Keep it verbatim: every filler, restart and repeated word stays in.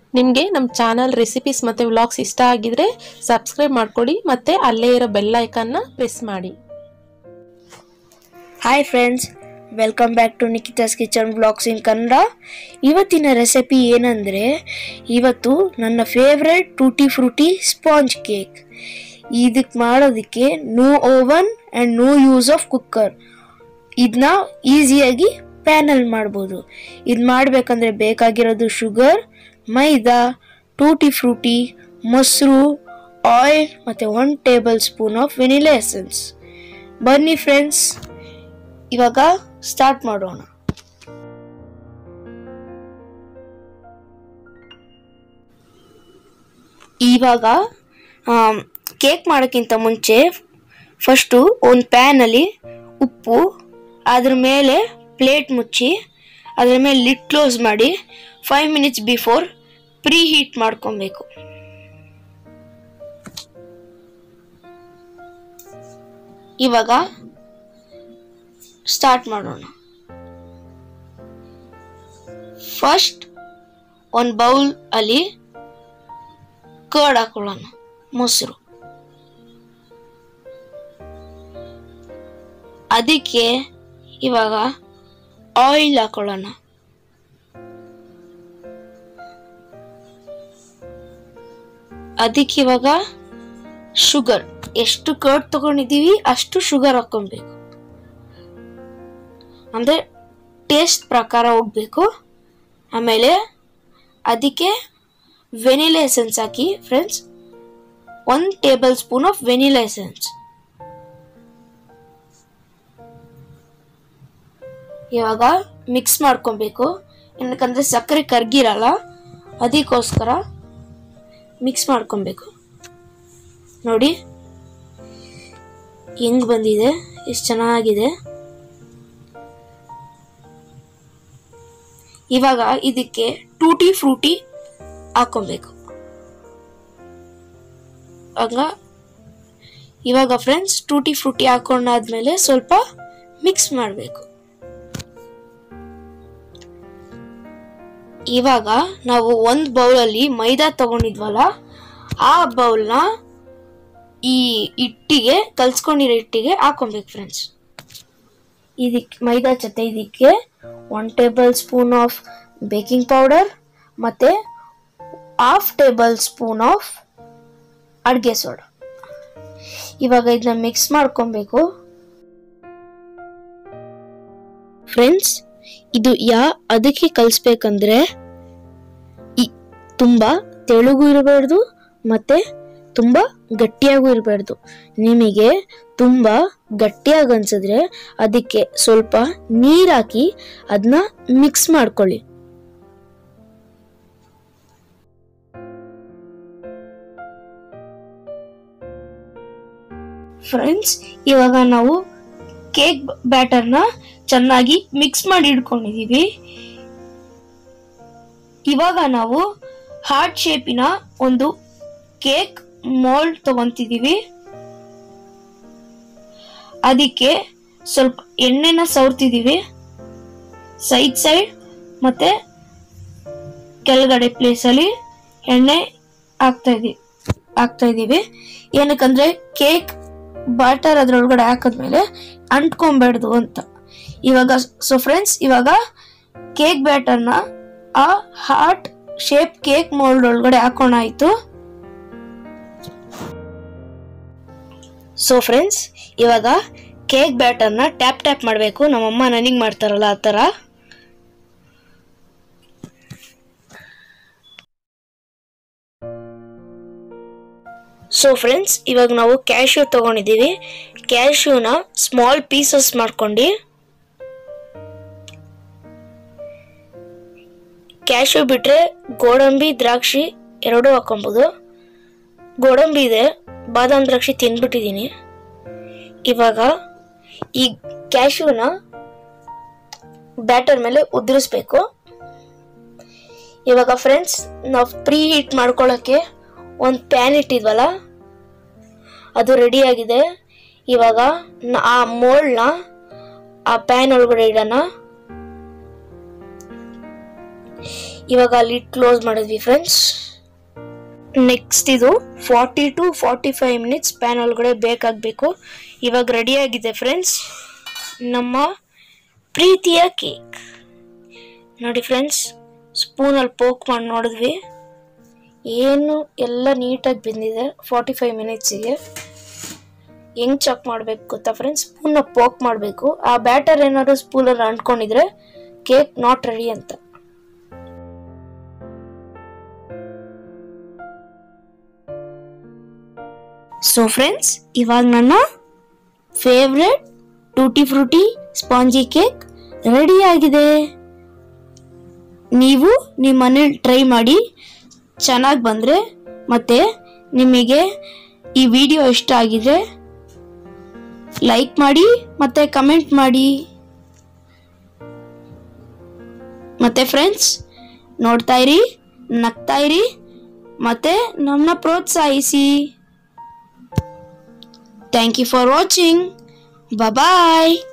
ನಿಮಗೆ ನಮ್ಮ channel recipes ಮತ್ತು ವ್ಲಾಗ್ಸ್ ಇಷ್ಟ ಆಗಿದ್ರೆ ಸಬ್ಸ್ಕ್ರೈಬ್ ಮಾಡ್ಕೊಳ್ಳಿ ಮತ್ತು ಅಲ್ಲೇ ಇರೋ ಬೆಲ್ ಐಕನ್ನ ಪ್ರೆಸ್ ಮಾಡಿ. Hi friends, welcome back to Nikhita's kitchen vlogs in Kannada. ಇವತ್ತಿನ ರೆಸಿಪಿ ಏನಂದರೆ, ಇವತ್ತು ನನ್ನ favourite tutti frutti sponge cake. ಇದಕ್ಕೆ ಮಾಡೋದಕ್ಕೆ no oven and no use of cooker. ಇದನ್ನ ಈಸಿಯಾಗಿ ಪ್ಯಾನಲ್ಲಿ ಮಾಡ್ಬೋದು. ಇದು ಮಾಡಬೇಕಂದ್ರೆ ಬೇಕಾಗಿರೋದು ಶುಗರ್, ಮೈದಾ, ಟೂಟಿ ಫ್ರೂಟಿ, ಮೊಸರು, ಆಯಿಲ್ ಮತ್ತು one tablespoon of vanilla essence. ಬನ್ನಿ ಫ್ರೆಂಡ್ಸ್, ಇವಾಗ ಸ್ಟಾರ್ಟ್ ಮಾಡೋಣ. ಇವಾಗ ಕೇಕ್ ಮಾಡೋಕ್ಕಿಂತ ಮುಂಚೆ ಫಸ್ಟು ಒಂದು ಪ್ಯಾನಲ್ಲಿ ಉಪ್ಪು, ಅದ್ರ ಮೇಲೆ ಪ್ಲೇಟ್ ಮುಚ್ಚಿ ಅದ್ರ ಮೇಲೆ ಲಿಡ್ ಕ್ಲೋಸ್ ಮಾಡಿ five minutes before preheat ಮಾಡ್ಕೊಬೇಕು. ಇವಾಗ ಸ್ಟಾರ್ಟ್ ಮಾಡೋಣ. ಫಸ್ಟ್ ಒಂದು ಬೌಲ್ ಅಲ್ಲಿ ಕರ್ಡ್ ಹಾಕೊಳ್ಳೋಣ, ಮೊಸರು. ಅದಕ್ಕೆ ಇವಾಗ ಆಯಿಲ್ ಹಾಕೊಳ್ಳೋಣ. ಅದಕ್ಕೆ ಇವಾಗ ಶುಗರ್, ಎಷ್ಟು ಕರ್ಡ್ ತಗೊಂಡಿದ್ದೀವಿ ಅಷ್ಟು ಶುಗರ್ ಹಾಕೊಬೇಕು, ಅಂದ್ರೆ ಟೇಸ್ಟ್ ಪ್ರಕಾರ ಹೋಗ್ಬೇಕು. ಆಮೇಲೆ ಅದಕ್ಕೆ ವೆನಿಲಾ ಎಸೆನ್ಸ್ ಹಾಕಿ friends, one tablespoon of vanilla essence. ಇವಾಗ ಮಿಕ್ಸ್ ಮಾಡ್ಕೊಬೇಕು, ಏನಕ್ಕಂದ್ರೆ ಸಕ್ಕರೆ ಕರ್ಗಿರಲ್ಲ, ಅದಕ್ಕೋಸ್ಕರ ಮಿಕ್ಸ್ ಮಾಡ್ಕೊಬೇಕು. ನೋಡಿ ಹೆಂಗ್ ಬಂದಿದೆ, ಎಷ್ಟು ಚೆನ್ನಾಗಿದೆ. ಇವಾಗ ಇದಕ್ಕೆ ಟೂಟಿ ಫ್ರೂಟಿ ಹಾಕೊಬೇಕು. ಆಗ ಇವಾಗ ಫ್ರೆಂಡ್ಸ್ ಟೂಟಿ ಫ್ರೂಟಿ ಹಾಕೊಂಡಾದ್ಮೇಲೆ ಸ್ವಲ್ಪ ಮಿಕ್ಸ್ ಮಾಡಬೇಕು. ಇವಾಗ ನಾವು ಒಂದು ಬೌಲಲ್ಲಿ ಮೈದಾ ತಗೊಂಡಿದ್ವಲ್ಲ, ಆ ಬೌಲ್ನ ಈ ಹಿಟ್ಟಿಗೆ, ಕಲ್ಸ್ಕೊಂಡಿರೋ ಹಿಟ್ಟಿಗೆ ಹಾಕೊಬೇಕು ಫ್ರೆಂಡ್ಸ್. ಇದಕ್ಕೆ ಮೈದಾ ಜೊತೆ ಇದಕ್ಕೆ one tablespoon of baking powder ಮತ್ತೆ ಹಾಫ್ ಟೇಬಲ್ ಸ್ಪೂನ್ ಆಫ್ ಅಡುಗೆ ಸೋಡಾ. ಇವಾಗ ಇದನ್ನ ಮಿಕ್ಸ್ ಮಾಡ್ಕೊಬೇಕು ಫ್ರೆಂಡ್ಸ್. ಇದು ಯಾ ಅದಕ್ಕೆ ಕಲಿಸ್ಬೇಕಂದ್ರೆ ತುಂಬಾ ತೆಳುಗೂ ಇರಬಾರ್ದು ಮತ್ತೆ ತುಂಬಾ ಗಟ್ಟಿಯಾಗೂ ಇರಬಾರ್ದು. ನಿಮಗೆ ತುಂಬಾ ಗಟ್ಟಿಯಾಗಿ ಅನ್ಸಿದ್ರೆ ಅದಕ್ಕೆ ಸ್ವಲ್ಪ ನೀರ್ ಹಾಕಿ ಅದನ್ನ ಮಿಕ್ಸ್ ಮಾಡ್ಕೊಳ್ಳಿ. ಫ್ರೆಂಡ್ಸ್, ಇವಾಗ ನಾವು ಕೇಕ್ ಬ್ಯಾಟರ್ನ ಚೆನ್ನಾಗಿ ಮಿಕ್ಸ್ ಮಾಡಿ ಇಟ್ಕೊಂಡಿದೀವಿ. ಇವಾಗ ನಾವು ಹಾರ್ಟ್ ಶೇಪಿನ ಒಂದು ಕೇಕ್ ಮೋಲ್ಡ್ ತಗೊಂತಿದೀವಿ. ಅದಕ್ಕೆ ಸ್ವಲ್ಪ ಎಣ್ಣೆನ ಸವರ್ತಿದೀವಿ, ಸೈಡ್ ಸೈಡ್ ಮತ್ತೆ ಕೆಳಗಡೆ ಪ್ಲೇಸ್ ಅಲ್ಲಿ ಎಣ್ಣೆ ಹಾಕ್ತಾ ಇದೀವಿ ಹಾಕ್ತಾ ಇದೀವಿ ಏನಕ್ಕಂದ್ರೆ ಕೇಕ್ ಬ್ಯಾಟರ್ ಅದ್ರೊಳಗಡೆ ಹಾಕಿದ್ಮೇಲೆ ಅಂಟ್ಕೊಂಬೇಡ್ದು ಅಂತ. ಇವಾಗ ಸೊ ಫ್ರೆಂಡ್ಸ್, ಇವಾಗ ಕೇಕ್ ಬ್ಯಾಟರ್ನ ಆ ಹಾರ್ಟ್ ಶೇಪ್ ಕೇಕ್ ಮೋಲ್ಡ್ ಒಳಗಡೆ ಹಾಕೋಣಾಯ್ತು. ಸೊ ಫ್ರೆಂಡ್ಸ್, ಇವಾಗ ಕೇಕ್ ಬ್ಯಾಟರ್ನ ಟ್ಯಾಪ್ ಟ್ಯಾಪ್ ಮಾಡಬೇಕು. ನಮ್ಮಮ್ಮ ನನಗೆ ಮಾಡ್ತಾರಲ್ಲ ಆ ಥರ. ಸೊ ಫ್ರೆಂಡ್ಸ್, ಇವಾಗ ನಾವು ಕ್ಯಾಶ್ಯೂ ತಗೊಂಡಿದ್ದೀವಿ. ಕ್ಯಾಶ್ಯೂನ ಸ್ಮಾಲ್ ಪೀಸಸ್ ಮಾಡ್ಕೊಂಡು, ಕ್ಯಾಶ್ಯೂ ಬಿಟ್ರೆ ಗೋಡಂಬಿ, ದ್ರಾಕ್ಷಿ ಎರಡೂ ಹಾಕೊಬೋದು. ಗೋಡಂಬಿ ಇದೆ, ಬಾದಾಮ್ ದ್ರಾಕ್ಷಿ ತಿಂದ್ಬಿಟ್ಟಿದ್ದೀನಿ. ಇವಾಗ ಈ ಕ್ಯಾಶ್ಯೂನ ಬ್ಯಾಟರ್ ಮೇಲೆ ಉದುರಿಸ್ಬೇಕು. ಇವಾಗ ಫ್ರೆಂಡ್ಸ್, ನಾವು ಪ್ರೀ ಹೀಟ್ ಮಾಡ್ಕೊಳ್ಳೋಕ್ಕೆ ಒಂದು ಪ್ಯಾನ್ ಇಟ್ಟಿದ್ವಲ್ಲ, ಅದು ರೆಡಿ ಆಗಿದೆ. ಇವಾಗ ಆ ಮೋಲ್ಡ್ನ ಆ ಪ್ಯಾನ್ ಒಳಗಡೆ ಇಡೋಣ. ಇವಾಗ ಲಿಡ್ ಕ್ಲೋಸ್ ಮಾಡಿದ್ವಿ ಫ್ರೆಂಡ್ಸ್. ನೆಕ್ಸ್ಟ್ ಇದು forty to forty five minutes pan ಒಳಗಡೆ ಬೇಕಾಗಬೇಕು. ಇವಾಗ ರೆಡಿ ಆಗಿದೆ ಫ್ರೆಂಡ್ಸ್ ನಮ್ಮ ಪ್ರೀತಿಯ ಕೇಕ್. ನೋಡಿ ಫ್ರೆಂಡ್ಸ್, ಸ್ಪೂನಲ್ಲಿ ಪೋಕ್ ಮಾಡಿ ನೋಡಿದ್ವಿ, ಏನು ಎಲ್ಲ ನೀಟಾಗಿ ಬೆಂದಿದೆ. ಫಾರ್ಟಿ ಫೈವ್ ಮಿನಿಟ್ಸಿಗೆ ಹೆಂಗೆ ಚೆಕ್ ಮಾಡಬೇಕು ಗೊತ್ತಾ ಫ್ರೆಂಡ್ಸ್? ಸ್ಪೂನ್ನ ಪೋಕ್ ಮಾಡಬೇಕು. ಆ ಬ್ಯಾಟರ್ ಏನಾದ್ರು ಸ್ಪೂನಲ್ಲಿ ಅಂಟ್ಕೊಂಡಿದ್ರೆ ಕೇಕ್ ನಾಟ್ ರೆಡಿ ಅಂತ. ಸೊ ಫ್ರೆಂಡ್ಸ್, ಇವಾಗ ನನ್ನ favourite tutti frutti spongy cake ready ಆಗಿದೆ. ನೀವು ನಿಮ್ಮ ಮನೇಲಿ ಟ್ರೈ ಮಾಡಿ, ಚೆನ್ನಾಗಿ ಬಂದರೆ ಮತ್ತು ನಿಮಗೆ ಈ ವಿಡಿಯೋ ಇಷ್ಟ ಆಗಿದ್ರೆ ಲೈಕ್ ಮಾಡಿ ಮತ್ತು ಕಮೆಂಟ್ ಮಾಡಿ. ಮತ್ತು ಫ್ರೆಂಡ್ಸ್, ನೋಡ್ತಾ ಇರಿ, ನಗ್ತಾ ಇರಿ ಮತ್ತು ನಮ್ಮನ್ನ ಪ್ರೋತ್ಸಾಹಿಸಿ. Thank you for watching. Bye bye.